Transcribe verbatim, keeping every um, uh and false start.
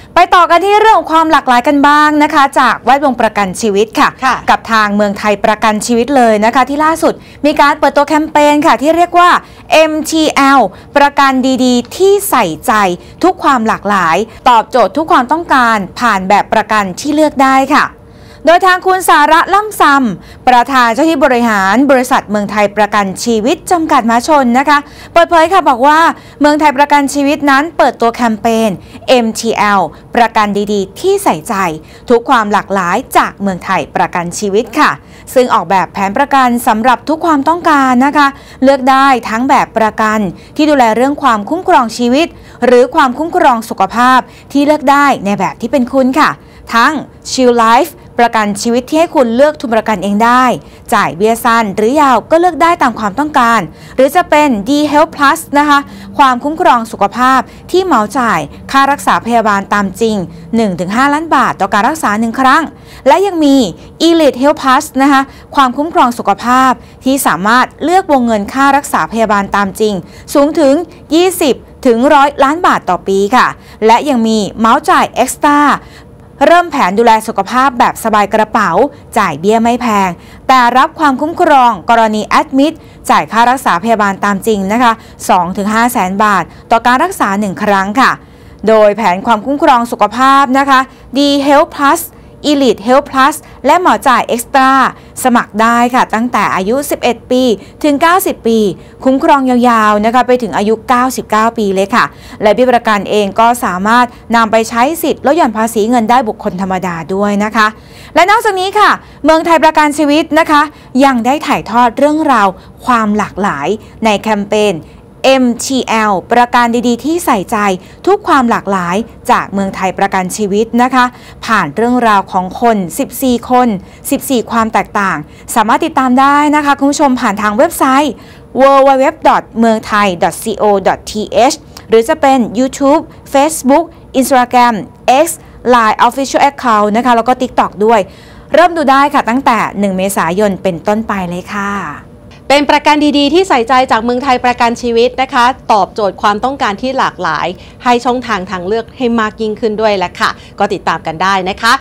ไปต่อกันที่เรื่องของความหลากหลายกันบ้างนะคะจากแวดวงประกันชีวิตค่ะกับทางเมืองไทยประกันชีวิตเลยนะคะที่ล่าสุดมีการเปิดตัวแคมเปญค่ะที่เรียกว่า เอ็ม ที แอล ประกันดีๆที่ใส่ใจทุกความหลากหลายตอบโจทย์ทุกความต้องการผ่านแบบประกันที่เลือกได้ค่ะโดยทางคุณสาระล่ำซำประธานเจ้าหน้าที่บริหารบริษัทเมืองไทยประกันชีวิตจำกัดมหาชนนะคะเปิดเผยค่ะบอกว่าเมืองไทยประกันชีวิตนั้นเปิดตัวแคมเปญ เอ็ม ที แอล ประกันดีๆที่ใส่ใจทุกความหลากหลายจากเมืองไทยประกันชีวิตค่ะซึ่งออกแบบแผนประกันสำหรับทุกความต้องการนะคะเลือกได้ทั้งแบบประกันที่ดูแลเรื่องความคุ้มครองชีวิตหรือความคุ้มครองสุขภาพที่เลือกได้ในแบบที่เป็นคุณค่ะทั้ง Shield Life ประกันชีวิตที่ให้คุณเลือกทุนประกันเองได้จ่ายเบี้ยสั้นหรือยาวก็เลือกได้ตามความต้องการหรือจะเป็น ดี Health Plus นะคะความคุ้มครองสุขภาพที่เหมาจ่ายค่ารักษาพยาบาลตามจริง หนึ่งถึงห้า ล้านบาทต่อการรักษาหนึ่งครั้งและยังมี Elite Health Plus นะคะความคุ้มครองสุขภาพที่สามารถเลือกวงเงินค่ารักษาพยาบาลตามจริงสูงถึงยี่สิบถึงหนึ่งร้อยล้านบาทต่อปีค่ะและยังมีเหมาจ่าย Extraเริ่มแผนดูแลสุขภาพแบบสบายกระเป๋าจ่ายเบี้ยไม่แพงแต่รับความคุ้มครองกรณีแอดมิดจ่ายค่ารักษาพยาบาลตามจริงนะคะ สองถึงห้า แสนบาทต่อการรักษาหนึ่งครั้งค่ะโดยแผนความคุ้มครองสุขภาพนะคะ ดี Health Plus Elite Health Plus และหมอจ่าย Extra สมัครได้ค่ะตั้งแต่อายุ สิบเอ็ด ปีถึง เก้าสิบ ปีคุ้มครองยาวๆนะคะไปถึงอายุ เก้าสิบเก้า ปีเลยค่ะและผู้ประกันเองก็สามารถนำไปใช้สิทธิ์ลดหย่อนภาษีเงินได้บุคคลธรรมดาด้วยนะคะและนอกจากนี้ค่ะเมืองไทยประกันชีวิตนะคะยังได้ถ่ายทอดเรื่องราวความหลากหลายในแคมเปญเอ็ม ที แอล ประกันดีๆที่ใส่ใจทุกความหลากหลายจากเมืองไทยประกันชีวิตนะคะผ่านเรื่องราวของคนสิบสี่คนสิบสี่ความแตกต่างสามารถติดตามได้นะคะคุณผู้ชมผ่านทางเว็บไซต์ ดับเบิลยู ดับเบิลยู ดับเบิลยู ดอท เมืองไทย ดอท ซี โอ ดอท ที เอช หรือจะเป็น YouTube Facebook Instagram X ไลน์ Official Account นะคะแล้วก็ TikTok ด้วยเริ่มดูได้ค่ะตั้งแต่หนึ่งเมษายนเป็นต้นไปเลยค่ะเป็นประกันดีๆที่ใส่ใจจากเมืองไทยประกันชีวิตนะคะตอบโจทย์ความต้องการที่หลากหลายให้ช่องทางทางเลือกให้มากยิ่งขึ้นด้วยแหละค่ะก็ติดตามกันได้นะคะ